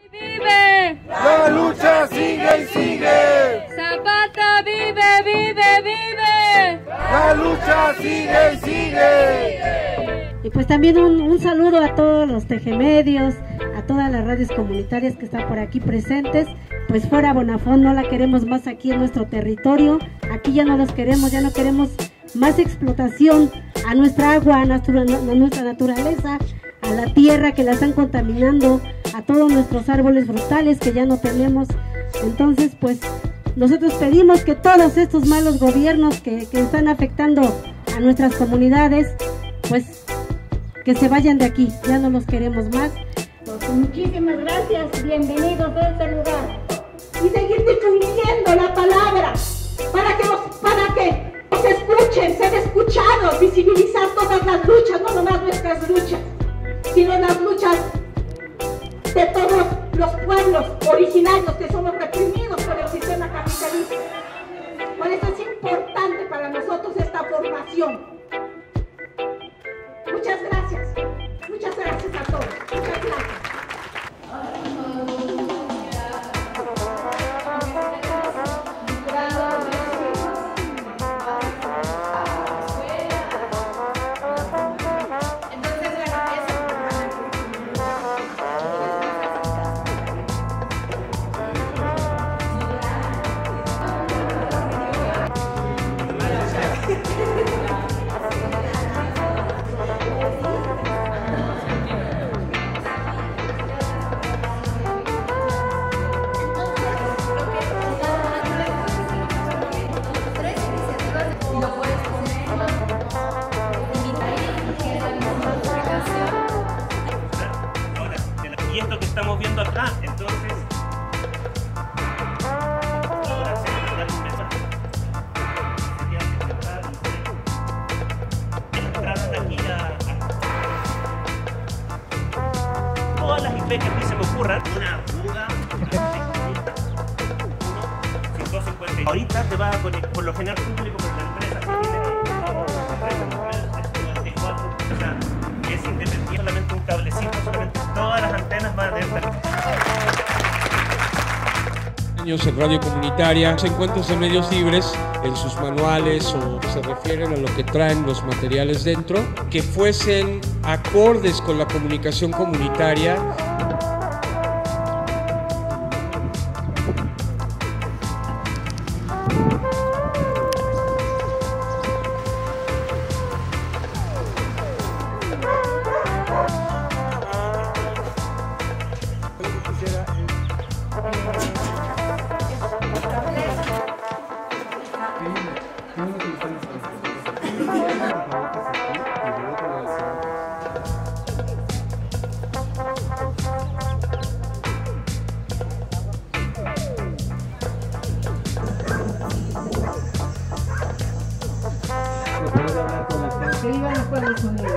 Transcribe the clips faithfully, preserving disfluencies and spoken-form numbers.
¡Vive! ¡La lucha sigue y sigue! ¡Zapata vive, vive, vive! ¡La lucha sigue y sigue! Y pues también un, un saludo a todos los tejemedios, a todas las radios comunitarias que están por aquí presentes. Pues fuera Bonafont no la queremos más aquí en nuestro territorio. Aquí ya no los queremos, ya no queremos más explotación a nuestra agua, a nuestra, a nuestra naturaleza, a la tierra que la están contaminando, a todos nuestros árboles frutales que ya no tenemos. Entonces pues nosotros pedimos que todos estos malos gobiernos que, que están afectando a nuestras comunidades, pues que se vayan de aquí, ya no los queremos más. Pues muchísimas gracias, bienvenidos a este lugar. Y seguir difundiendo la palabra para que los, para que nos escuchen, ser escuchados, visibilizar todas las luchas, no nomás nuestras luchas, sino las luchas de todos los pueblos originarios que somos reprimidos por el sistema capitalista. Por eso es importante para nosotros esta formación. Muchas gracias, muchas gracias a todos, muchas gracias. Y esto que estamos viendo acá, entonces, ahora se va a empezar. Entrar de aquí a, a todas las I P que a mí se me ocurran, una fuga, cinco cincuenta. Ahorita te va a conectar, por lo general público, con la empresa que tiene cuatro, o sea, es independiente, solamente un cablecito, solamente todas las antenas van a tener. Años en radio comunitaria, encuentros de medios libres en sus manuales o se refieren a lo que traen los materiales dentro, que fuesen acordes con la comunicación comunitaria. Que vivan los pueblos unidos.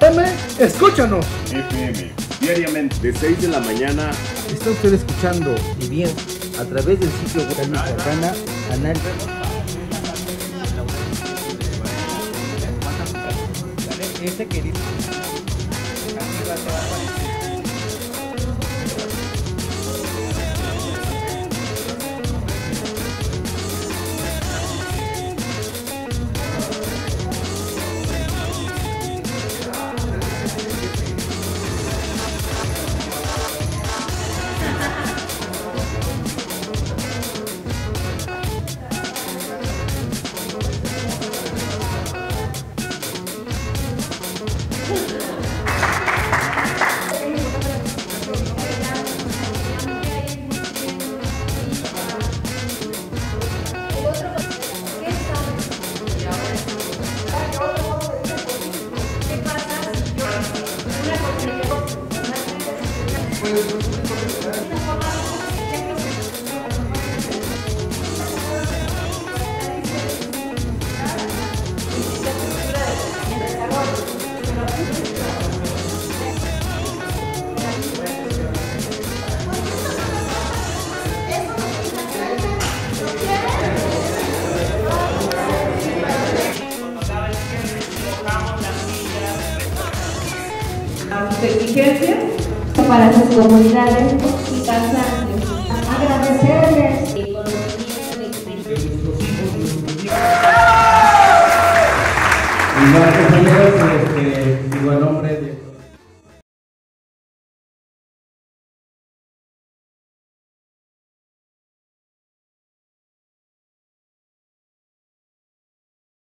M, escúchanos. F M, diariamente de seis de la mañana. Está usted escuchando y bien a través del sitio web de Michoacana, Anal. Ese querido. Exigencias para sus comunidades y cansancio. Agradecerles el conocimiento de experiencia.